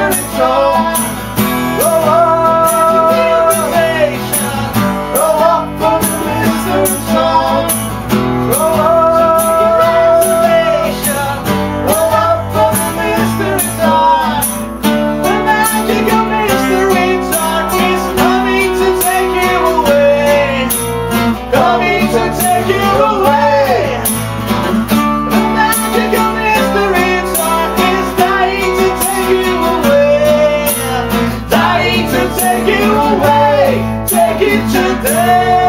mystery song. Grow up, grow up from the mystery song. Grow up from the mystery song. The magic of mystery song is coming to take you away. Coming to take you away. The magic of mystery song is dying to take you away. Dying to take you away. Take it today.